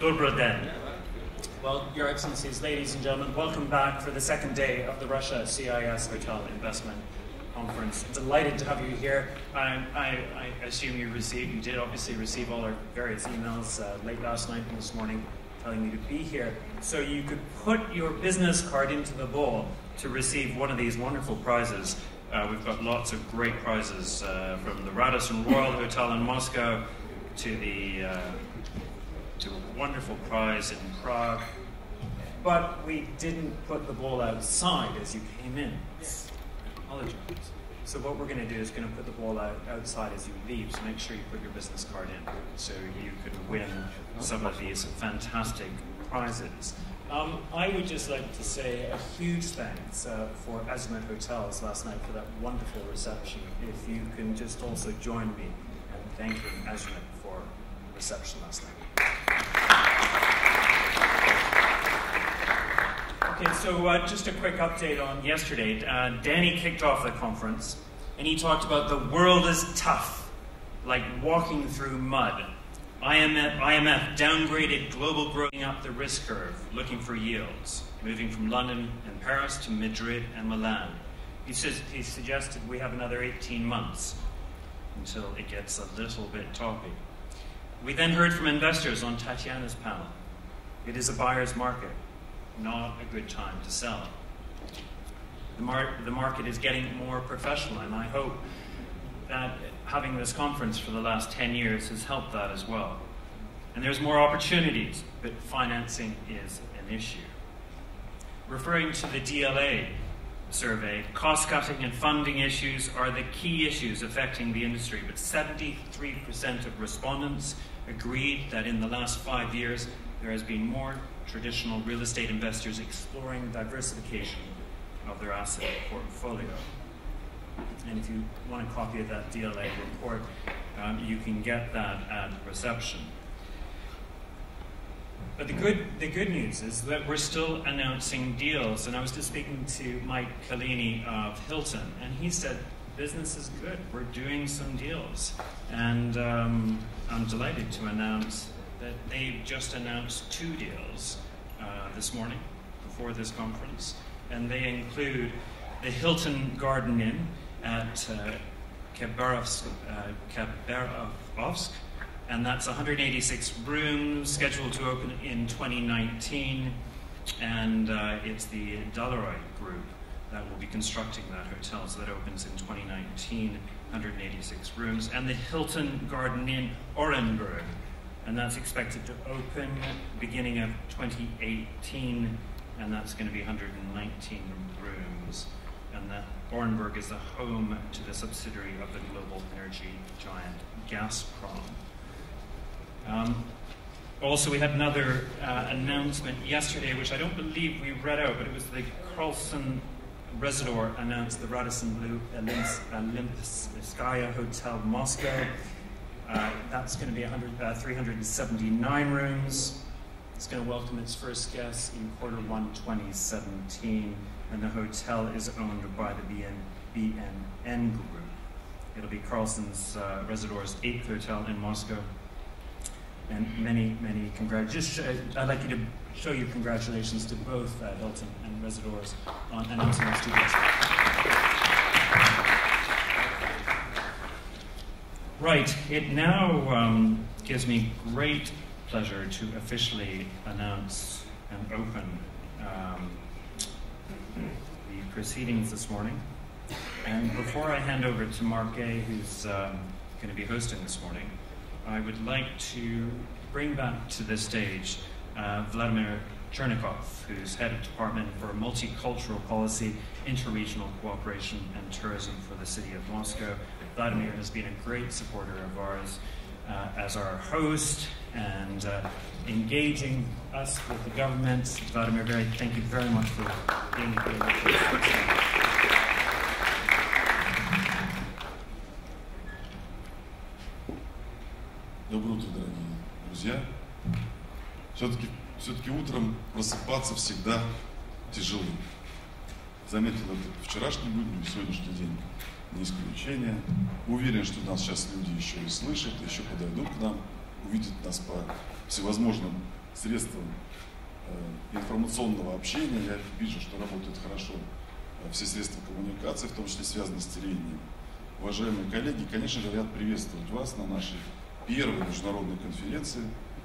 Добрый день. Well, Your Excellencies, ladies and gentlemen, welcome back for the second day of the Russia CIS Hotel Investment Conference. Delighted to have you here. I assume you did obviously receive all our various emails late last night and this morning telling you to be here. So you could put your business card into the bowl to receive one of these wonderful prizes. We've got lots of great prizes from the Radisson Royal Hotel in Moscow to to a wonderful prize in Prague. But we didn't put the bowl outside as you came in. I apologize. So what we're going to do is going to put the bowl outside as you leave, so make sure you put your business card in so you can win some of these fantastic prizes. I would just like to say a huge thanks for Azimut Hotels last night for that wonderful reception. If you can just also join me in thanking Azimut for the reception last night. Okay, so just a quick update on yesterday. Danny kicked off the conference and he talked about the world is tough, like walking through mud. IMF downgraded global growth up the risk curve, looking for yields, moving from London and Paris to Madrid and Milan. He suggested we have another 18 months until it gets a little bit toppy. We then heard from investors on Tatiana's panel. It is a buyer's market, not a good time to sell. The market is getting more professional, and I hope that having this conference for the last 10 years has helped that as well. And there's more opportunities, but financing is an issue. Referring to the DLA survey, cost-cutting and funding issues are the key issues affecting the industry, but 73% of respondents agreed that in the last 5 years there has been more traditional real estate investors exploring diversification of their asset portfolio. And if you want a copy of that DLA report, you can get that at reception. But the good news is that we're still announcing deals. And I was just speaking to Mike Collini of Hilton, and he said business is good. We're doing some deals. And I'm delighted to announce that they've just announced 2 deals this morning before this conference. And they include the Hilton Garden Inn at Khabarovsk, and that's 186 rooms, scheduled to open in 2019, and it's the Dalaroy Group that will be constructing that hotel, so that opens in 2019, 186 rooms, and the Hilton Garden Inn Orenburg, and that's expected to open beginning of 2018, and that's going to be 119 rooms. And that Orenburg is the home to the subsidiary of the global energy giant Gazprom. Also, we had another announcement yesterday, which I don't believe we read out, but it was the Carlson Residor announced the Radisson Olympskaya Hotel Moscow. That's going to be 379 rooms. It's going to welcome its first guests in Q1 2017, and the hotel is owned by the BNN Group. It'll be Carlson's Residor's 8th hotel in Moscow. And many, many congratulations. I'd like you to show your congratulations to both Hilton and Residors on announcing those 2 deals. Right, it now gives me great pleasure to officially announce and open the proceedings this morning. And before I hand over to Mark Gay, who's going to be hosting this morning, I would like to bring back to the stage Vladimir Chernikov, who's head of Department for Multicultural Policy, Interregional Cooperation and Tourism for the City of Moscow. Vladimir has been a great supporter of ours as our host and engaging us with the government. Vladimir, thank you very much for being here with us. Доброе утро, дорогие друзья. Все-таки утром просыпаться всегда тяжело. Заметил это вчерашний день и сегодняшний день не исключение. Уверен, что нас сейчас люди еще и слышат, еще подойдут к нам, увидят нас по всевозможным средством информационного общения. Я вижу, что работают хорошо все средства коммуникации, в том числе связанные с телевидением. Уважаемые коллеги, конечно же, рад приветствовать вас на нашей первой международной конференции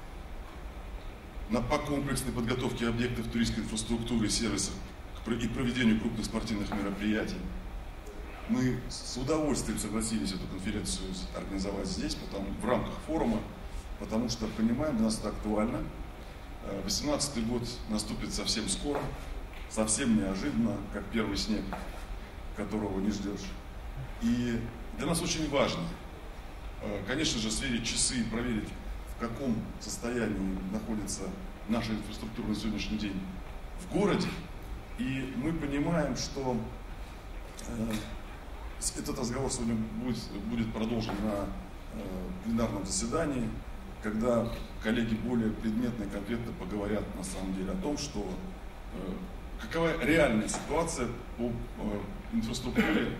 по комплексной подготовке объектов туристской инфраструктуры и сервисов и проведению крупных спортивных мероприятий. Мы с удовольствием согласились эту конференцию организовать здесь, в рамках форума, потому что понимаем, для нас это актуально. 2018 год наступит совсем скоро, совсем неожиданно, как первый снег, которого не ждешь. И для нас очень важно, конечно же, сверить часы и проверить, в каком состоянии находится наша инфраструктура на сегодняшний день в городе. И мы понимаем, что этот разговор сегодня будет продолжен на пленарном заседании, когда коллеги более предметно и конкретно поговорят на самом деле о том, что какова реальная ситуация по инфраструктуре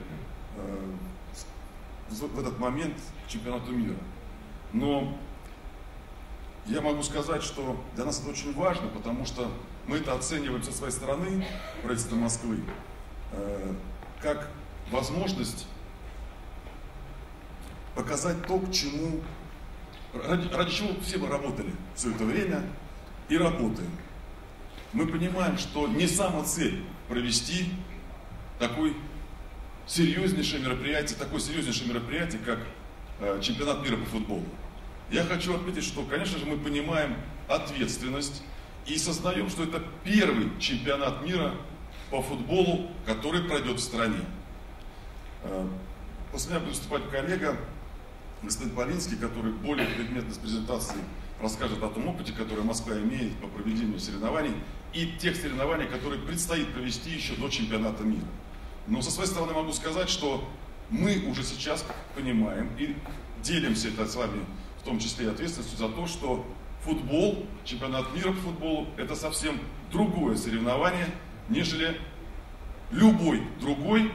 в этот момент чемпионата мира. Но я могу сказать, что для нас это очень важно, потому что мы это оцениваем со своей стороны, правительства Москвы, как возможность показать то, к чему, ради чего все мы работали все это время и работаем. Мы понимаем, что не сама цель провести такое серьезнейшее мероприятие, как чемпионат мира по футболу. Я хочу отметить, что, конечно же, мы понимаем ответственность и сознаем, что это первый чемпионат мира по футболу, который пройдет в стране. После меня будет выступать коллега, господин Полинский, который более предметно с презентацией расскажет о том опыте, который Москва имеет по проведению соревнований и тех соревнований, которые предстоит провести еще до чемпионата мира. Но со своей стороны могу сказать, что мы уже сейчас понимаем и делимся это с вами, в том числе и ответственностью за то, что футбол, чемпионат мира по футболу, это совсем другое соревнование, нежели любой другой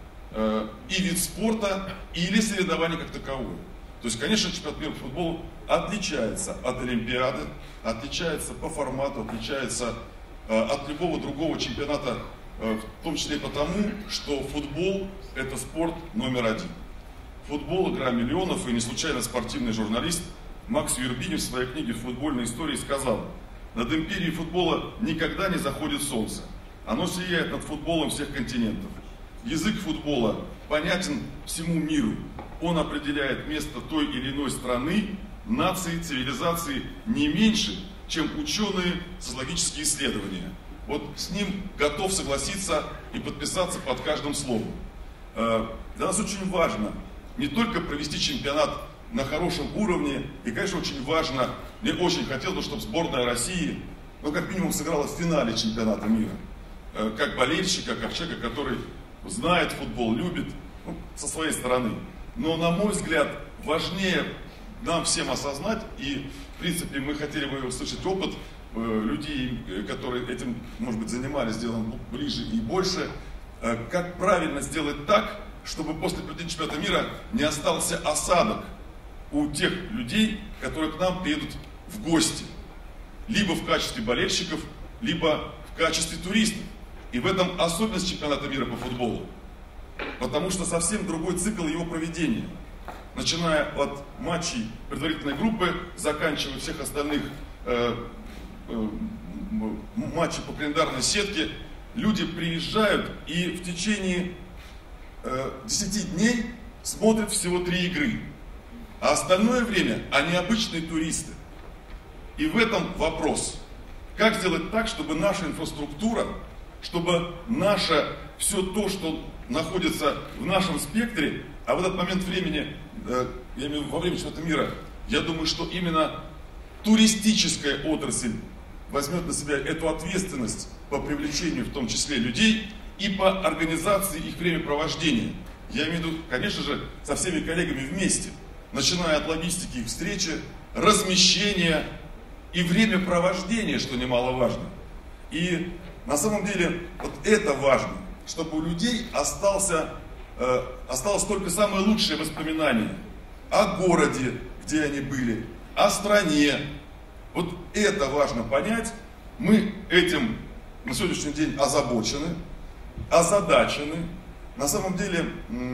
и вид спорта, или соревнование как таковое. То есть, конечно, чемпионат мира по футболу отличается от Олимпиады, отличается по формату, отличается от любого другого чемпионата, в том числе и потому, что футбол – это спорт номер один. Футбол – игра миллионов, и не случайно спортивный журналист Макс Юрбинев в своей книге «Футбольная история» сказал: «Над империей футбола никогда не заходит солнце. Оно сияет над футболом всех континентов. Язык футбола понятен всему миру. Он определяет место той или иной страны, нации, цивилизации не меньше, чем ученые социологические исследования». Вот с ним готов согласиться и подписаться под каждым словом. Для нас очень важно не только провести чемпионат на хорошем уровне, и, конечно, очень важно, мне очень хотелось бы, чтобы сборная России, как минимум, сыграла в финале чемпионата мира. Как болельщика, как человека, который знает футбол, любит, со своей стороны. Но, на мой взгляд, важнее нам всем осознать, и, в принципе, мы хотели бы услышать опыт людей, которые этим, может быть, занимались делом ближе и больше, как правильно сделать так, чтобы после проведения чемпионата мира не остался осадок у тех людей, которые к нам приедут в гости, либо в качестве болельщиков, либо в качестве туристов. И в этом особенность чемпионата мира по футболу, потому что совсем другой цикл его проведения. Начиная от матчей предварительной группы, заканчивая всех остальных матчей по календарной сетке, люди приезжают и в течение 10 дней смотрят всего 3 игры. А остальное время они обычные туристы. И в этом вопрос. Как сделать так, чтобы наша инфраструктура, чтобы наше все то, что находится в нашем спектре, а в этот момент времени, я имею в виду во время чемпионата мира, я думаю, что именно туристическая отрасль возьмет на себя эту ответственность по привлечению, в том числе, людей и по организации их времяпровождения. Я имею в виду, конечно же, со всеми коллегами вместе, начиная от логистики их встречи, размещения и времяпровождения, что немаловажно. И на самом деле вот это важно, чтобы у людей осталось только самое лучшее воспоминание о городе, где они были, о стране, Вот это важно понять. Мы этим на сегодняшний день озабочены, озадачены. На самом деле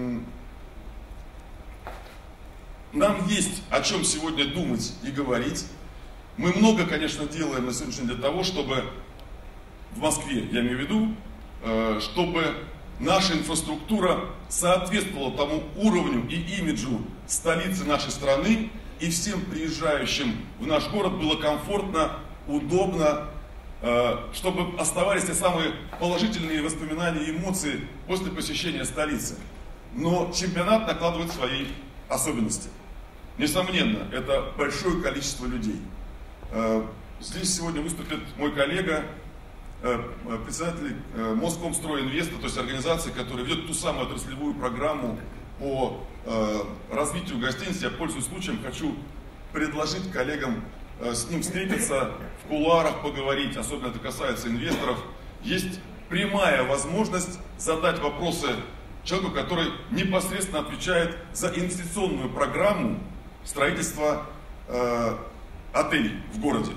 нам есть о чем сегодня думать и говорить. Мы много, конечно, делаем на сегодняшний день для того, чтобы в Москве, я имею в виду, чтобы наша инфраструктура соответствовала тому уровню и имиджу столицы нашей страны, и всем приезжающим в наш город было комфортно, удобно, чтобы оставались те самые положительные воспоминания и эмоции после посещения столицы. Но чемпионат накладывает свои особенности. Несомненно, это большое количество людей. Здесь сегодня выступит мой коллега, председатель Москомстройинвеста, то есть организации, которая ведет ту самую отраслевую программу по развитию гостиниц. Я, пользуясь случаем, хочу предложить коллегам с ним встретиться, в кулуарах поговорить, особенно это касается инвесторов. Есть прямая возможность задать вопросы человеку, который непосредственно отвечает за инвестиционную программу строительства отелей в городе.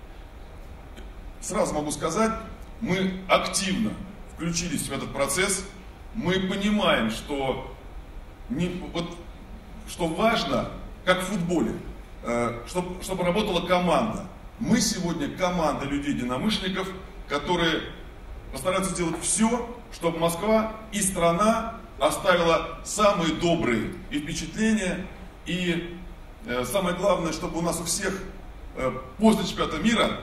Сразу могу сказать, мы активно включились в этот процесс. Мы понимаем, что важно, как в футболе, чтобы работала команда. Мы сегодня команда людей-единомышленников, которые постараются сделать все, чтобы Москва и страна оставила самые добрые и впечатления. И самое главное, чтобы у нас у всех после чемпионата мира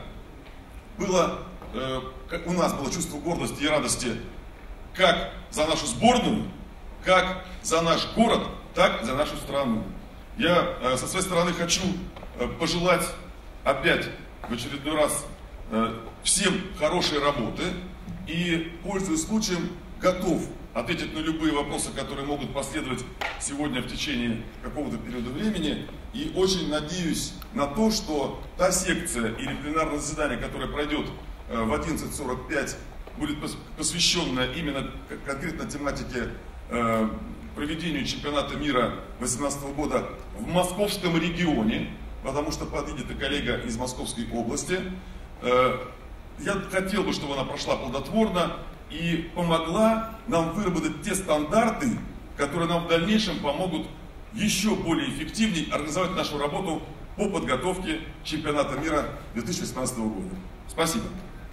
у нас было чувство гордости и радости как за нашу сборную, как за наш город, так и за нашу страну. Я со своей стороны хочу пожелать опять в очередной раз всем хорошей работы и, пользуясь случаем, готов ответить на любые вопросы, которые могут последовать сегодня в течение какого-то периода времени. И очень надеюсь на то, что та секция или пленарное заседание, которое пройдет в 11:45, будет посвященная именно конкретно тематике проведению чемпионата мира 2018 года в московском регионе, потому что подъедет и коллега из Московской области. Я хотел бы, чтобы она прошла плодотворно и помогла нам выработать те стандарты, которые нам в дальнейшем помогут еще более эффективнее организовать нашу работу по подготовке чемпионата мира 2018 года. Спасибо.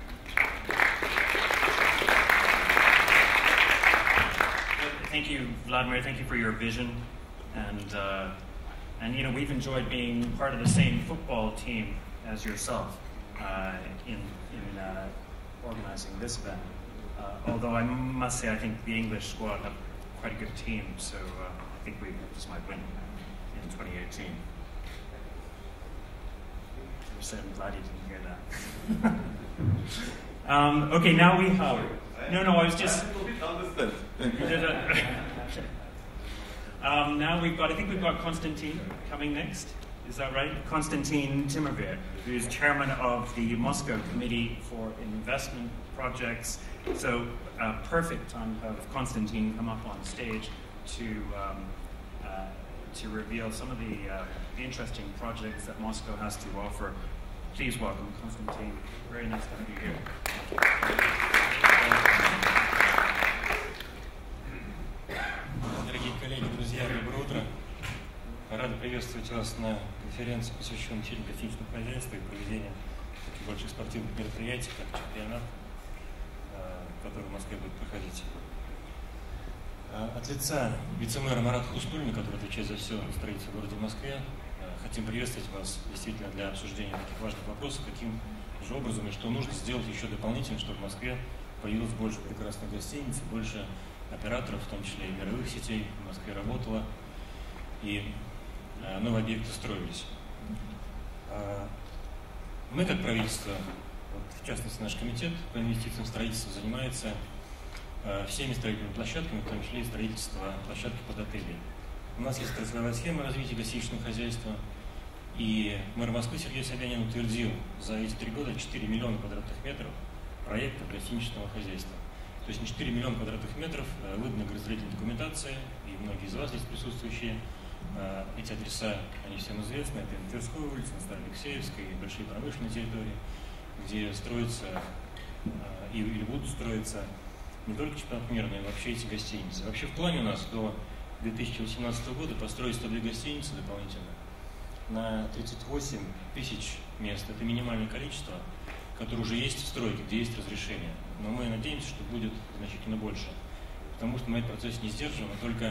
Thank you, Vladimir. Thank you for your vision, and you know, we've enjoyed being part of the same football team as yourself in organizing this event. Although I must say, I think the English squad have quite a good team, so I think we just might win in 2018. I said, I'm glad you didn't hear that. Okay, now we have. No, I was just. Now I think we've got Konstantin coming next. Is that right? Konstantin Timmerveer, who is chairman of the Moscow Committee for Investment Projects. So, perfect time to have Konstantin come up on stage to reveal some of the interesting projects that Moscow has to offer. Please welcome Konstantin. Very nice to have you here. Дорогие коллеги, друзья, доброе утро. Рад приветствовать вас на конференции, посвященной гостиничному хозяйству и проведению таких больших спортивных мероприятий, как чемпионат, который в Москве будет проходить. От лица вице-мэра Марата Хуснуллина, который отвечает за все строительство в городе Москве, хотим приветствовать вас действительно для обсуждения таких важных вопросов, каким же образом и что нужно сделать еще дополнительно, чтобы в Москве появилось больше прекрасных гостиниц, больше операторов, в том числе и мировых сетей, в Москве работало, и новые объекты строились. Мы, как правительство, в частности наш комитет по инвестициям в строительство, занимается всеми строительными площадками, в том числе и строительство площадки под отели. У нас есть отраслевая схема развития гостиничного хозяйства, и мэр Москвы Сергей Собянин утвердил за эти 3 года 4 миллиона квадратных метров проектов гостиничного хозяйства. То есть не 4 миллиона квадратных метров выдана градостроительная документация, и многие из вас здесь присутствующие Эти адреса, они всем известны. Это Тверская улица, Староалексеевская и большие промышленные территории, где строятся или будут строиться не только чемпионат мира, но и вообще эти гостиницы. Вообще в плане у нас до 2018 года построить 102 гостиницы дополнительно на 38 тысяч мест. Это минимальное количество, которое уже есть в стройке, где есть разрешение. Но мы надеемся, что будет значительно больше, потому что мы этот процесс не сдерживаем, а только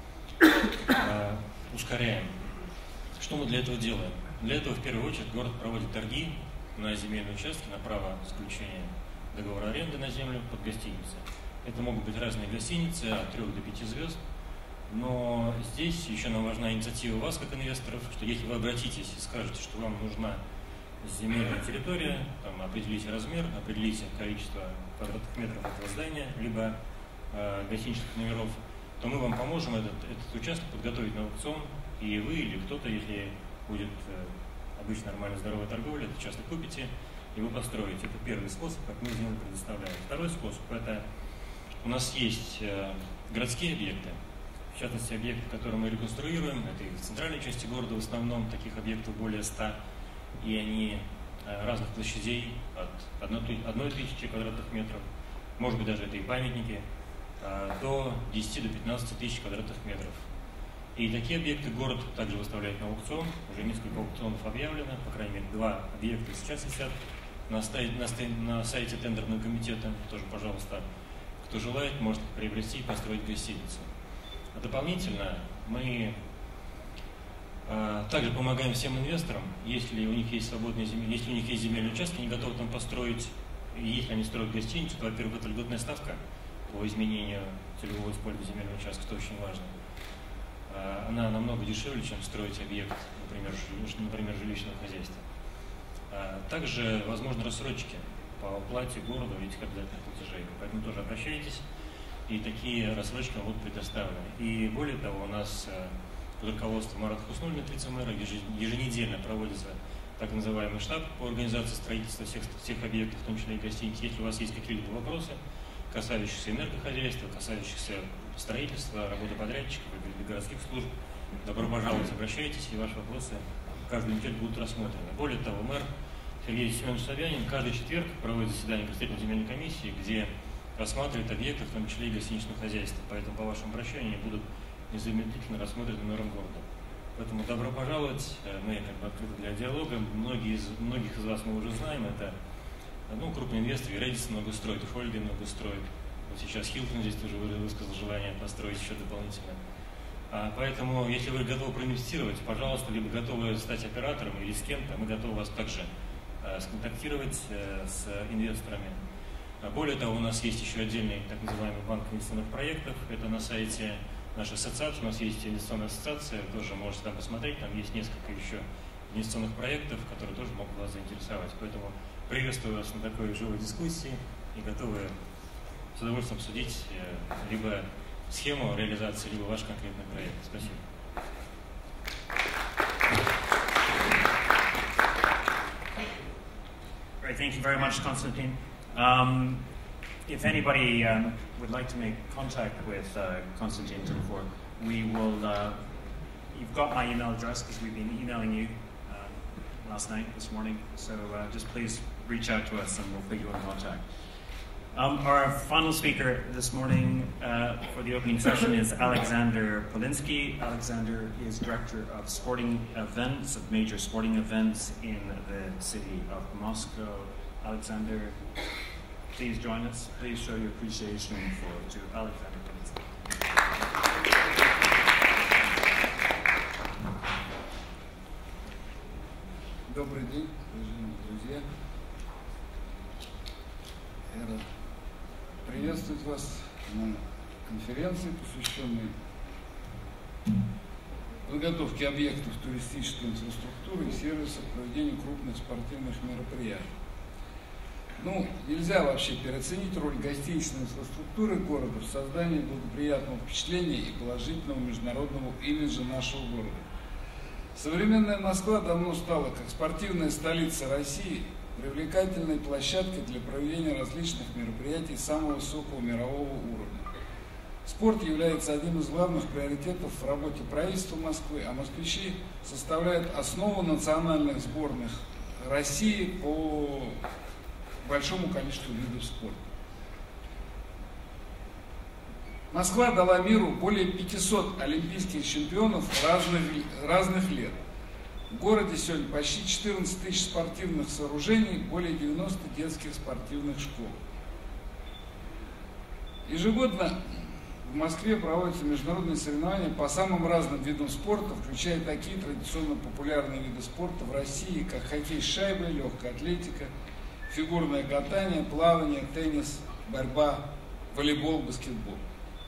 ускоряем. Что мы для этого делаем? Для этого в первую очередь город проводит торги на земельные участки, на право заключения договора аренды на землю под гостиницы. Это могут быть разные гостиницы от 3 до 5 звезд. Но здесь еще нам важна инициатива вас, как инвесторов, что если вы обратитесь и скажете, что вам нужна земельная территория, там, определите размер, определите количество квадратных метров этого здания, либо гостиничных номеров, то мы вам поможем этот участок подготовить на аукцион, и вы или кто-то, если будет обычно нормальная здоровая торговля, этот участок купите, и вы построите. Это первый способ, как мы землю предоставляем. Второй способ – это у нас есть городские объекты, в частности, объекты, которые мы реконструируем, это и в центральной части города в основном, таких объектов более 100, и они разных площадей, от 1000 квадратных метров, может быть, даже это и памятники, до 10 до 15 тысяч квадратных метров. И такие объекты город также выставляет на аукцион, уже несколько аукционов объявлено, по крайней мере, 2 объекта сейчас висят на сайте тендерного комитета, тоже, пожалуйста, кто желает, может их приобрести и построить гостиницу. А дополнительно мы также помогаем всем инвесторам, если у них есть свободные земли, если у них есть земельные участки, они готовы там построить, и если они строят гостиницу, то, во-первых, это льготная ставка по изменению целевого использования земельного участка, это очень важно. Она намного дешевле, чем строить объект, например, жилищного хозяйства. Также возможны рассрочки по оплате городу этих обязательных платежей, поэтому тоже обращайтесь, и такие рассрочки будут предоставлены. И более того, у нас под руководством Марата Хуснуллина, вице-мэра, еженедельно проводится так называемый штаб по организации строительства всех объектов, в том числе и гостиниц. Если у вас есть какие-либо вопросы, касающиеся энергохозяйства, касающиеся строительства, работы подрядчиков или городских служб, добро пожаловать, обращайтесь, и ваши вопросы каждую неделю будут рассмотрены. Более того, мэр Сергей Семенович Собянин каждый четверг проводит заседание Государственной земельной комиссии, где рассматривает объекты, в том числе и гостиничного хозяйства. Поэтому по вашему обращению будут незамедлительно рассмотрены мэром города. Поэтому добро пожаловать, мы открыты для диалога. Многих из вас мы уже знаем, это крупные инвесторы, Редис много строит, и Хольгин много строит. Вот сейчас Хилтон здесь тоже высказал желание построить еще дополнительно. Поэтому, если вы готовы проинвестировать, пожалуйста, либо готовы стать оператором или с кем-то, мы готовы вас также сконтактировать с инвесторами. Более того, у нас есть еще отдельный так называемый банк инвестиционных проектов. Это на сайте нашей ассоциации. У нас есть инвестиционная ассоциация, тоже можете там посмотреть. Там есть несколько еще инвестиционных проектов, которые тоже могут вас заинтересовать. Поэтому приветствую вас на такой живой дискуссии и готовы с удовольствием обсудить либо схему реализации, либо ваш конкретный проект. Спасибо. Great, thank you very much, Konstantin. If anybody would like to make contact with Konstantin Tunfor, we will, you've got my email address because we've been emailing you last night, this morning, so just please reach out to us and we'll put you in contact. Our final speaker this morning for the opening session is Alexander Polinsky. Alexander is Director of Sporting Events, of major sporting events in the city of Moscow. Alexander, please join us. Please show your appreciation to Alexander Polinsky. Добрый день, уважаемые друзья. Я рад приветствовать вас на конференции, посвященной подготовке объектов туристической инфраструктуры и сервиса к проведению крупных спортивных мероприятий. Нельзя вообще переоценить роль гостиничной инфраструктуры города в создании благоприятного впечатления и положительного международного имиджа нашего города. Современная Москва давно стала, как спортивная столица России, привлекательной площадкой для проведения различных мероприятий самого высокого мирового уровня. Спорт является одним из главных приоритетов в работе правительства Москвы, а москвичи составляют основу национальных сборных России по большому количеству видов спорта. Москва дала миру более 500 олимпийских чемпионов разных лет. В городе сегодня почти 14 тысяч спортивных сооружений, более 90 детских спортивных школ. Ежегодно в Москве проводятся международные соревнования по самым разным видам спорта, включая такие традиционно популярные виды спорта в России, как хоккей с шайбой, легкая атлетика, фигурное катание, плавание, теннис, борьба, волейбол, баскетбол.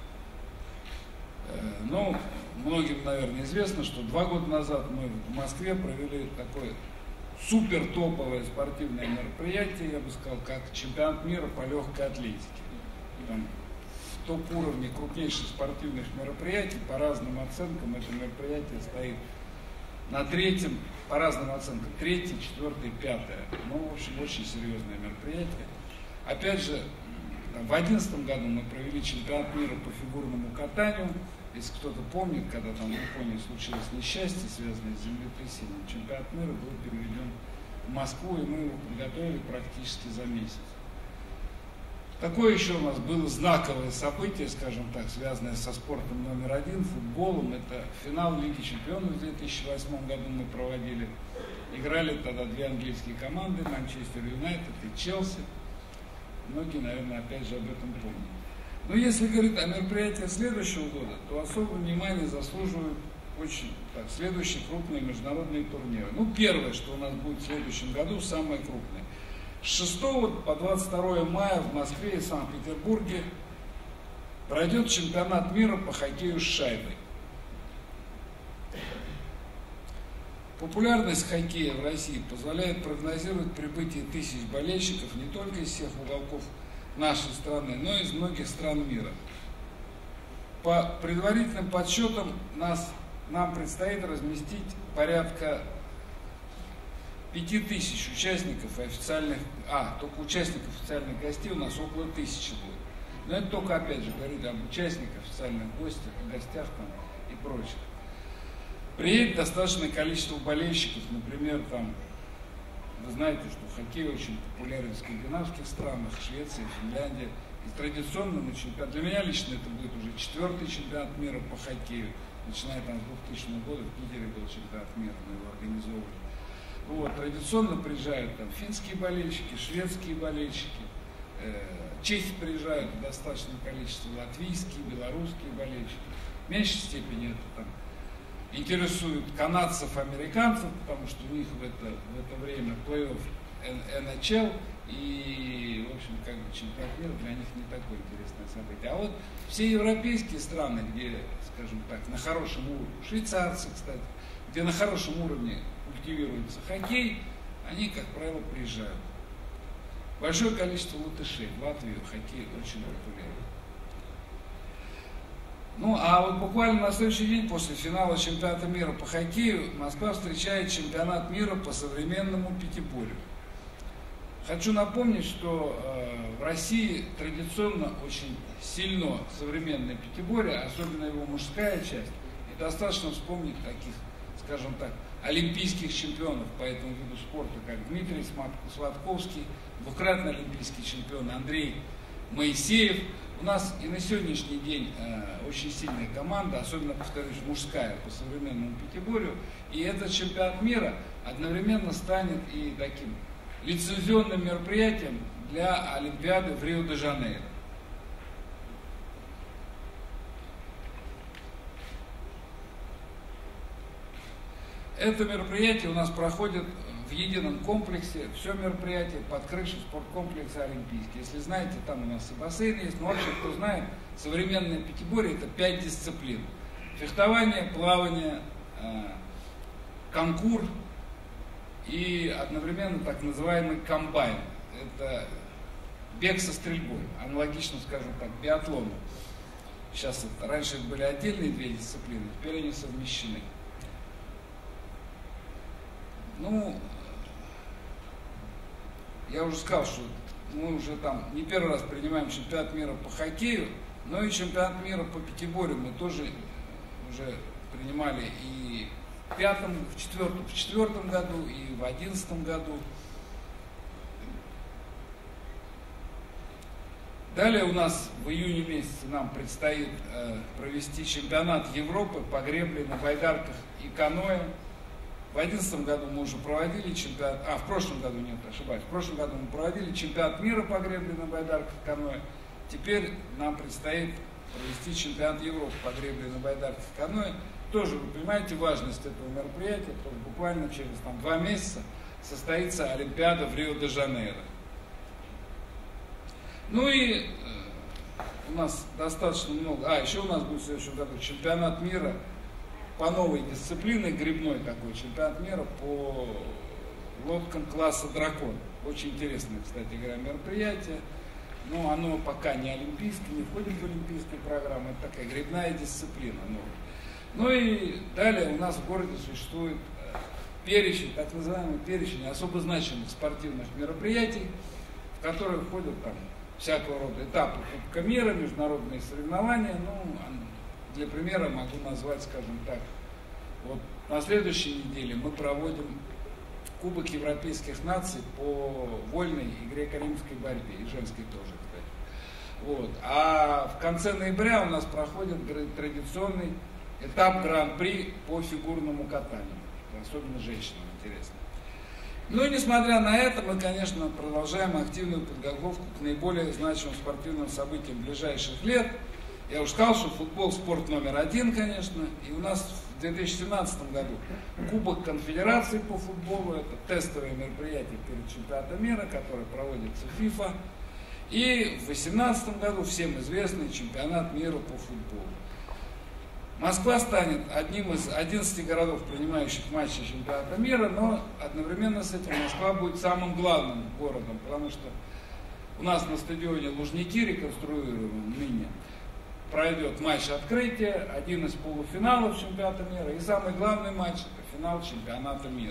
Но многим, наверное, известно, что 2 года назад мы в Москве провели такое супер топовое спортивное мероприятие, я бы сказал, как чемпионат мира по легкой атлетике. Там в топ-уровне крупнейших спортивных мероприятий, по разным оценкам, это мероприятие стоит на 3-м, по разным оценкам, 3-й, 4-й, 5-е. Ну, в общем, очень серьезное мероприятие. Опять же, в 2011 году мы провели чемпионат мира по фигурному катанию. Если кто-то помнит, когда там в Японии случилось несчастье, связанное с землетрясением, чемпионат мира был переведен в Москву, и мы его подготовили практически за месяц. Такое еще у нас было знаковое событие, скажем так, связанное со спортом номер 1, футболом. Это финал Лиги Чемпионов в 2008 году мы проводили. Играли тогда 2 английские команды, Манчестер Юнайтед и Челси. Многие, наверное, опять же об этом помнят. Но если говорить о мероприятиях следующего года, то особое внимание заслуживают очень следующие крупные международные турниры. Ну, первое, что у нас будет в следующем году, самое крупное. С 6 по 22 мая в Москве и Санкт-Петербурге пройдет чемпионат мира по хоккею с шайбой. Популярность хоккея в России позволяет прогнозировать прибытие тысяч болельщиков не только из всех уголков нашей страны, но и из многих стран мира. По предварительным подсчетам нам предстоит разместить порядка 5000 участников и официальных, только участников официальных гостей у нас около 1000 будет. Но это только, опять же, говорит об участниках, официальных гостях там, и прочих. Приедет достаточное количество болельщиков, например, там, вы знаете, что хоккей очень популярен в скандинавских странах, Швеции, Финляндии. И традиционно на чемпионат, для меня лично это будет уже 4-й чемпионат мира по хоккею. Начиная там с 2000 года в Питере был чемпионат мира, мы его организовывали. Вот, традиционно приезжают там финские болельщики, шведские болельщики, чехи приезжают в достаточном количестве, латвийские, белорусские болельщики. В меньшей степени это там интересует канадцев, американцев, потому что у них в это время плей-офф НХЛ, и, в общем, как бы чемпионат мира для них не такое интересное событие. А вот все европейские страны, где, скажем так, на хорошем уровне, швейцарцы, кстати, где на хорошем уровне культивируется хоккей, они, как правило, приезжают. Большое количество латышей в Латвию хоккей очень популярен. Ну, а вот буквально на следующий день после финала чемпионата мира по хоккею Москва встречает чемпионат мира по современному пятиборью. Хочу напомнить, что в России традиционно очень сильно современное пятиборье, особенно его мужская часть. И достаточно вспомнить таких, скажем так, олимпийских чемпионов по этому виду спорта, как Дмитрий Сладковский, двукратный олимпийский чемпион Андрей Моисеев. У нас и на сегодняшний день очень сильная команда, особенно, повторюсь, мужская по современному пятиборью. И этот чемпионат мира одновременно станет и таким лицензионным мероприятием для Олимпиады в Рио-де-Жанейро. Это мероприятие у нас проходит в едином комплексе, все мероприятие под крышей спорткомплекса Олимпийский. Если знаете, там у нас и бассейн есть, но вообще, кто знает, современное пятиборье – это 5 дисциплин. Фехтование, плавание, конкур и одновременно так называемый комбайн. Это бег со стрельбой, аналогично, скажем так, биатлону. Сейчас это, раньше это были отдельные 2 дисциплины, теперь они совмещены. Ну, я уже сказал, что мы уже там не первый раз принимаем чемпионат мира по хоккею. Ну и чемпионат мира по пятиборью мы тоже уже принимали и в 2004 году, и в 2011 году. Далее у нас в июне месяце нам предстоит провести чемпионат Европы по гребле на байдарках и каноэ. В 2011 году мы уже проводили чемпионат, в прошлом году, нет, ошибаюсь, в прошлом году мы проводили чемпионат мира по гребле на байдарках и каноэ. Теперь нам предстоит провести чемпионат Европы по гребле на байдарках и каноэ. Тоже вы понимаете важность этого мероприятия, потому что буквально через 2 месяца состоится Олимпиада в Рио-де-Жанейро. Ну и у нас достаточно много, еще у нас будет в следующем году чемпионат мира по новой дисциплине, гребной такой, чемпионат мира по лодкам класса «Дракон». Очень интересное, кстати говоря, мероприятие, но оно пока не олимпийское, не входит в олимпийскую программу, это такая гребная дисциплина новая. Ну и далее у нас в городе существует перечень, так называемый перечень особо значимых спортивных мероприятий, в которые входят там всякого рода этапы Кубка мира, международные соревнования. Ну, для примера могу назвать, скажем так, вот на следующей неделе мы проводим Кубок европейских наций по вольной и греко-римской борьбе, и женской тоже, кстати. Вот. А в конце ноября у нас проходит традиционный этап Гран-при по фигурному катанию, особенно женщинам интересно. Ну и несмотря на это, мы, конечно, продолжаем активную подготовку к наиболее значимым спортивным событиям ближайших лет. Я уже сказал, что футбол спорт номер 1, конечно, и у нас в 2017 году Кубок Конфедерации по футболу, это тестовое мероприятие перед чемпионатом мира, которое проводится FIFA, и в 2018 году всем известный чемпионат мира по футболу. Москва станет одним из 11 городов, принимающих матчи чемпионата мира, но одновременно с этим Москва будет самым главным городом, потому что у нас на стадионе Лужники, реконструируемом ныне, пройдет матч открытия, один из полуфиналов чемпионата мира, и самый главный матч — это финал чемпионата мира.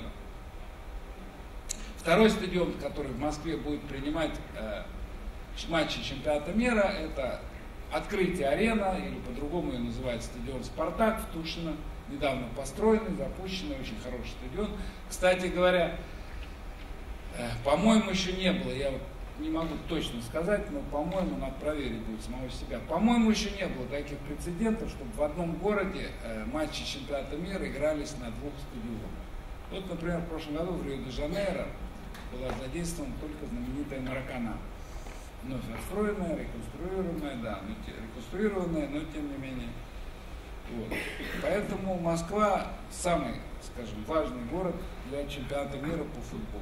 Второй стадион, который в Москве будет принимать матчи чемпионата мира, это Открытие арена, или по-другому ее называют стадион «Спартак» в Тушино, недавно построенный, запущенный, очень хороший стадион. Кстати говоря, по-моему, еще не было, я вот не могу точно сказать, но, по-моему, надо проверить будет самого себя. По-моему, еще не было таких прецедентов, чтобы в одном городе матчи чемпионата мира игрались на 2 стадионах. Вот, например, в прошлом году в Рио-де-Жанейро была задействована только знаменитая Маракана. Вновь отстроенная, реконструированная, но тем не менее. Вот. Поэтому Москва самый, скажем, важный город для чемпионата мира по футболу.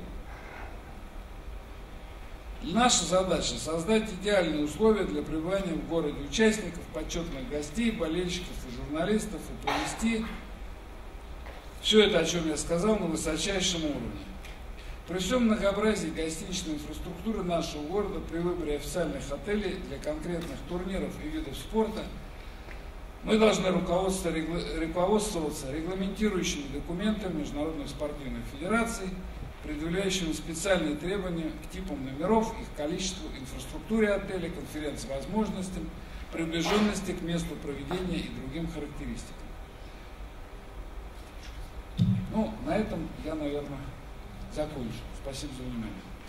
Наша задача — создать идеальные условия для пребывания в городе участников, почетных гостей, болельщиков и журналистов, и провести все это, о чем я сказал, на высочайшем уровне. При всем многообразии гостиничной инфраструктуры нашего города, при выборе официальных отелей для конкретных турниров и видов спорта, мы должны руководствоваться регламентирующими документами международных спортивных федераций, предъявляющими специальные требования к типам номеров, их количеству, инфраструктуре отеля, конференц-возможностям, приближенности к месту проведения и другим характеристикам. Ну, на этом я, наверное, закончу. Спасибо за внимание.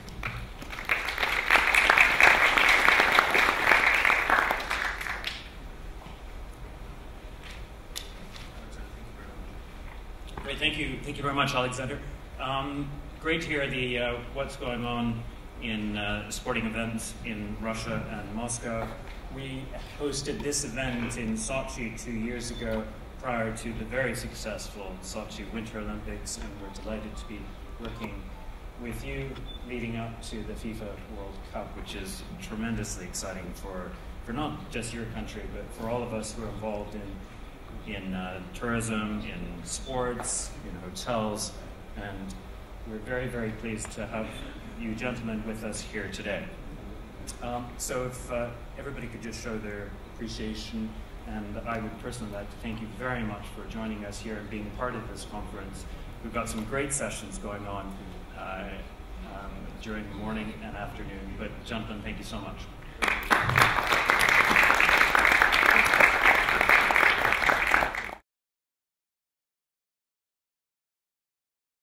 Great, thank you very much, Alexander. Great to hear what's going on in sporting events in Russia and Moscow. We hosted this event in Sochi 2 years ago, prior to the very successful Sochi Winter Olympics, and we're delighted to be working with you leading up to the FIFA World Cup, which is tremendously exciting for not just your country, but for all of us who are involved in tourism, in sports, in hotels, and we're very, very pleased to have you gentlemen with us here today. So if everybody could just show their appreciation, and I would personally like to thank you very much for joining us here and being part of this conference. We've got some great sessions going on during the morning and afternoon, but gentlemen, thank you so much.